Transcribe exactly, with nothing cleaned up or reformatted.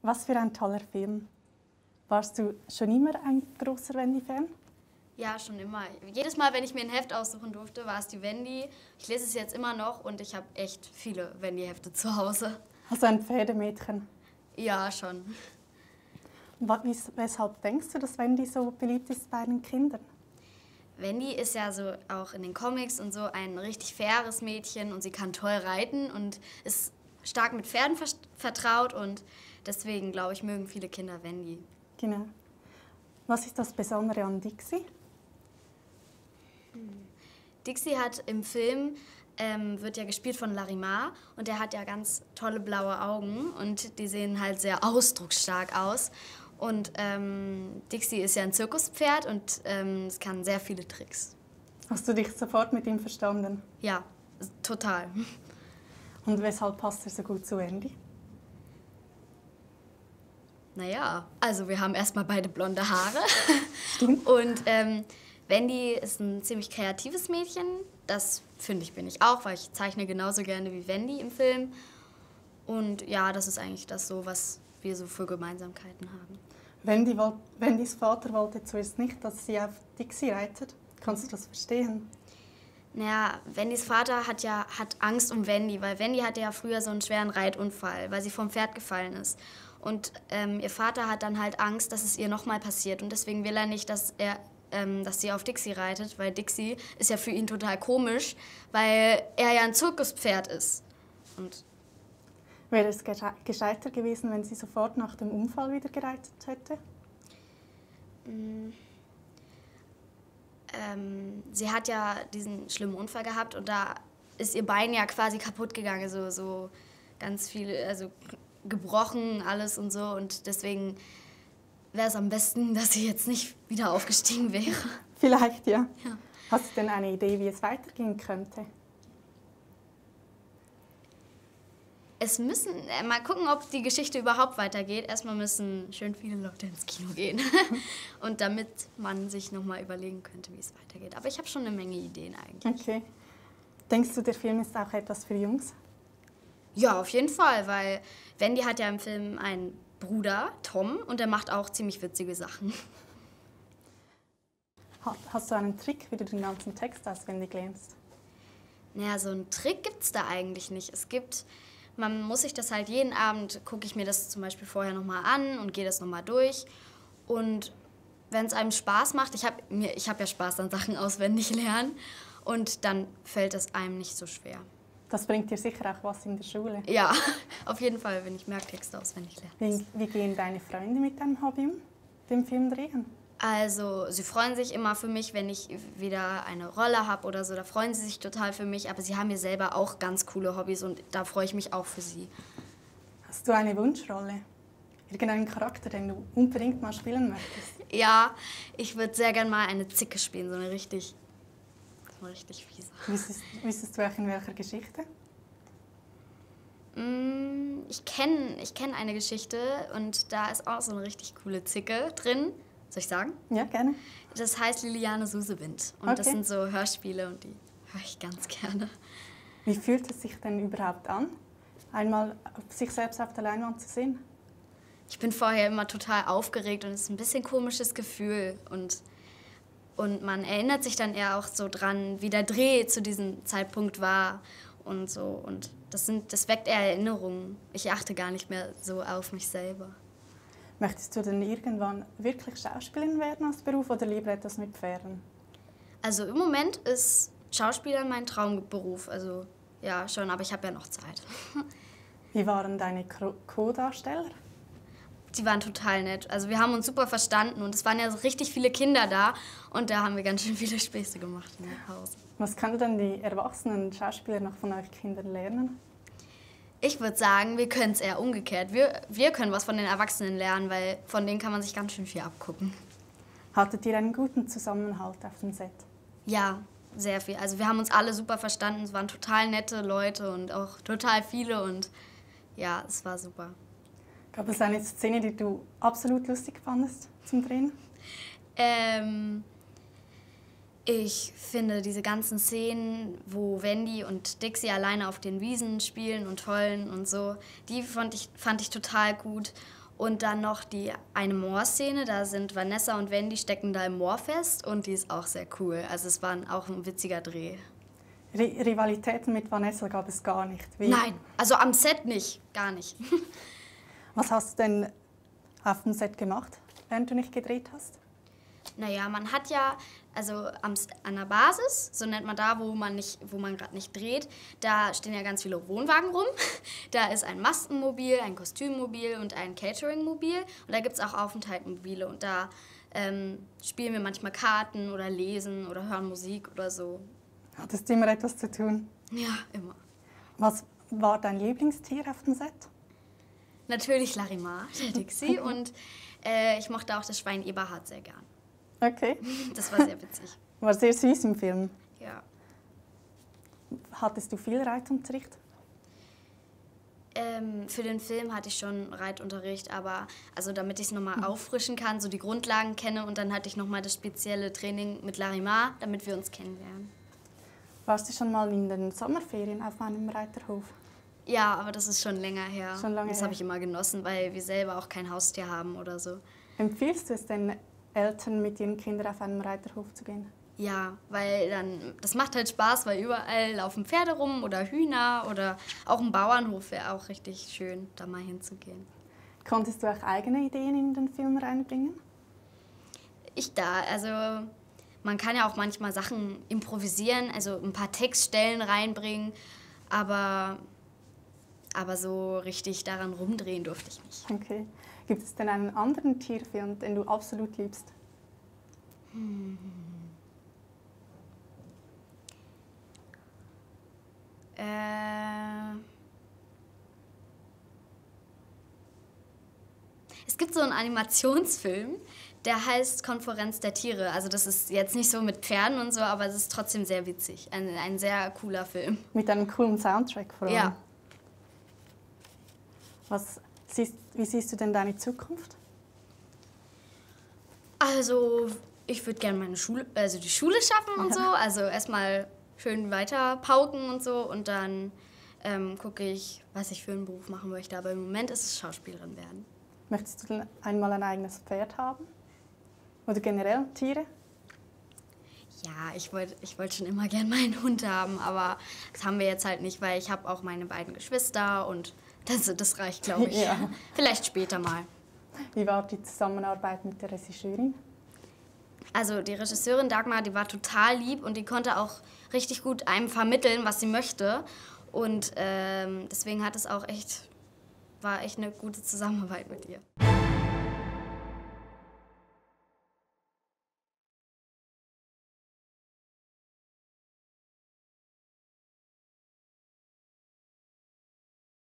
Was für ein toller Film. Warst du schon immer ein großer Wendy-Fan? Ja, schon immer. Jedes Mal, wenn ich mir ein Heft aussuchen durfte, war es die Wendy. Ich lese es jetzt immer noch und ich habe echt viele Wendy-Hefte zu Hause. Also ein Pferdemädchen. Ja, schon. Weshalb denkst du, dass Wendy so beliebt ist bei den Kindern? Wendy ist ja so auch in den Comics und so ein richtig faires Mädchen und sie kann toll reiten und ist stark mit Pferden vertraut und deswegen, glaube ich, mögen viele Kinder Wendy. Genau. Was ist das Besondere an Dixie? Dixie hat im Film, ähm, wird ja gespielt von Larimar und der hat ja ganz tolle blaue Augen und die sehen halt sehr ausdrucksstark aus. Und ähm, Dixie ist ja ein Zirkuspferd und ähm, es kann sehr viele Tricks. Hast du dich sofort mit ihm verstanden? Ja, total. Und weshalb passt er so gut zu Wendy? Naja, also wir haben erstmal beide blonde Haare. Stimmt. Und ähm, Wendy ist ein ziemlich kreatives Mädchen. Das, finde ich, bin ich auch, weil ich zeichne genauso gerne wie Wendy im Film. Und ja, das ist eigentlich das so, was wir so für Gemeinsamkeiten haben. Wendy, Wendys Vater wollte zuerst nicht, dass sie auf Dixie reitet. Kannst du das verstehen? Naja, Wendys Vater hat ja hat Angst um Wendy, weil Wendy hatte ja früher so einen schweren Reitunfall, weil sie vom Pferd gefallen ist. Und ähm, ihr Vater hat dann halt Angst, dass es ihr nochmal passiert. Und deswegen will er nicht, dass, er, ähm, dass sie auf Dixie reitet, weil Dixie ist ja für ihn total komisch, weil er ja ein Zirkuspferd ist. Und Wäre es gescheiter gewesen, wenn sie sofort nach dem Unfall wieder gereitet hätte? Mm, ähm, sie hat ja diesen schlimmen Unfall gehabt und da ist ihr Bein ja quasi kaputt gegangen, so, so ganz viel, also gebrochen alles und so. Und deswegen wäre es am besten, dass sie jetzt nicht wieder aufgestiegen wäre. Vielleicht, ja. Ja. Hast du denn eine Idee, wie es weitergehen könnte? Es müssen, äh, mal gucken, ob die Geschichte überhaupt weitergeht. Erstmal müssen schön viele Leute ins Kino gehen. Und damit man sich nochmal überlegen könnte, wie es weitergeht. Aber ich habe schon eine Menge Ideen eigentlich. Okay. Denkst du, der Film ist auch etwas für Jungs? Ja, auf jeden Fall, weil Wendy hat ja im Film einen Bruder, Tom, und der macht auch ziemlich witzige Sachen. Hast du einen Trick, wie du den ganzen Text auswendig lernst? Naja, so einen Trick gibt es da eigentlich nicht. Es gibt, man muss sich das halt jeden Abend, gucke ich mir das zum Beispiel vorher nochmal an und gehe das nochmal durch. Und wenn es einem Spaß macht, ich habe ich hab ja Spaß an Sachen auswendig lernen, und dann fällt es einem nicht so schwer. Das bringt dir sicher auch was in der Schule. Ja, auf jeden Fall, wenn ich Merktexte auswendig lerne. Wie, wie gehen deine Freunde mit deinem Hobby um, dem Film drehen? Also, sie freuen sich immer für mich, wenn ich wieder eine Rolle habe oder so. Da freuen sie sich total für mich. Aber sie haben ja selber auch ganz coole Hobbys und da freue ich mich auch für sie. Hast du eine Wunschrolle? Irgendeinen Charakter, den du unbedingt mal spielen möchtest? Ja, ich würde sehr gerne mal eine Zicke spielen, so eine richtig, so eine richtig fiese. Wüsstest, wüsstest du auch in welcher Geschichte? Mm, ich kenne ich kenn eine Geschichte und da ist auch so eine richtig coole Zicke drin. Soll ich sagen? Ja, gerne. Das heißt Liliane Susewind. Und okay. Das sind so Hörspiele und die höre ich ganz gerne. Wie fühlt es sich denn überhaupt an, einmal sich selbst auf der Leinwand zu sehen? Ich bin vorher immer total aufgeregt und es ist ein bisschen ein komisches Gefühl. Und, und man erinnert sich dann eher auch so dran, wie der Dreh zu diesem Zeitpunkt war und so. Und das, sind, das weckt eher Erinnerungen. Ich achte gar nicht mehr so auf mich selber. Möchtest du denn irgendwann wirklich Schauspielerin werden als Beruf oder lieber etwas mit Pferden? Also im Moment ist Schauspieler mein Traumberuf. Also ja, schon, aber ich habe ja noch Zeit. Wie waren deine Co-Darsteller? Die waren total nett. Also wir haben uns super verstanden und es waren ja so richtig viele Kinder da und da haben wir ganz schön viele Späße gemacht in der Pause. Was können denn die erwachsenen Schauspieler noch von euch Kindern lernen? Ich würde sagen, wir können es eher umgekehrt. Wir, wir können was von den Erwachsenen lernen, weil von denen kann man sich ganz schön viel abgucken. Hattet ihr einen guten Zusammenhalt auf dem Set? Ja, sehr viel. Also wir haben uns alle super verstanden. Es waren total nette Leute und auch total viele und ja, es war super. Gab es eine Szene, die du absolut lustig fandest zum Drehen? Ähm, ich finde diese ganzen Szenen, wo Wendy und Dixie alleine auf den Wiesen spielen und heulen und so, die fand ich, fand ich total gut. Und dann noch die eine Moorszene, da sind Vanessa und Wendy stecken da im Moor fest und die ist auch sehr cool. Also es war auch ein witziger Dreh. Ri- Rivalitäten mit Vanessa gab es gar nicht. Wie, Nein, also am Set nicht, gar nicht. Was hast du denn auf dem Set gemacht, während du nicht gedreht hast? Naja, man hat ja, also am, an der Basis, so nennt man da, wo man, nicht, wo man gerade nicht dreht, da stehen ja ganz viele Wohnwagen rum. Da ist ein Mastenmobil, ein Kostümmobil und ein Cateringmobil. Und da gibt es auch Aufenthaltsmobile. Und da ähm, spielen wir manchmal Karten oder lesen oder hören Musik oder so. Hattest du immer etwas zu tun? Ja, immer. Was war dein Lieblingstier auf dem Set? Natürlich Larimar, der Dixie. Und äh, ich mochte auch das Schwein Eberhard sehr gern. Okay. Das war sehr witzig. War sehr süß im Film. Ja. Hattest du viel Reitunterricht? Ähm, für den Film hatte ich schon Reitunterricht, aber also damit ich es nochmal auffrischen kann, so die Grundlagen kenne und dann hatte ich nochmal das spezielle Training mit Larimar, damit wir uns kennenlernen. Warst du schon mal in den Sommerferien auf einem Reiterhof? Ja, aber das ist schon länger her. Schon lange das her. habe ich immer genossen, weil wir selber auch kein Haustier haben oder so. Empfiehlst du es den Eltern, mit ihren Kindern auf einen Reiterhof zu gehen? Ja, weil dann, das macht halt Spaß, weil überall laufen Pferde rum oder Hühner oder auch ein Bauernhof wäre auch richtig schön, da mal hinzugehen. Konntest du auch eigene Ideen in den Film reinbringen? Ich da, also man kann ja auch manchmal Sachen improvisieren, also ein paar Textstellen reinbringen, aber, aber so richtig daran rumdrehen durfte ich nicht. Okay. Gibt es denn einen anderen Tierfilm, den du absolut liebst? Hm. Äh, es gibt so einen Animationsfilm, der heißt Konferenz der Tiere. Also das ist jetzt nicht so mit Pferden und so, aber es ist trotzdem sehr witzig. Ein, ein sehr cooler Film. Mit einem coolen Soundtrack vor allem. Ja. Was siehst, wie siehst du denn deine Zukunft? Also ich würde gerne meine Schule, also die Schule schaffen und so. Also erstmal schön weiter pauken und so und dann ähm, gucke ich, was ich für einen Beruf machen möchte. Aber im Moment ist es Schauspielerin werden. Möchtest du denn einmal ein eigenes Pferd haben? Oder generell Tiere? Ja, ich wollte ich wollt schon immer gern meinen Hund haben, aber das haben wir jetzt halt nicht, weil ich habe auch meine beiden Geschwister und das, das reicht, glaube ich. Ja. Vielleicht später mal. Wie war die Zusammenarbeit mit der Regisseurin? Also die Regisseurin Dagmar, die war total lieb und die konnte auch richtig gut einem vermitteln, was sie möchte. Und ähm, deswegen hat es auch echt, war echt eine gute Zusammenarbeit mit ihr.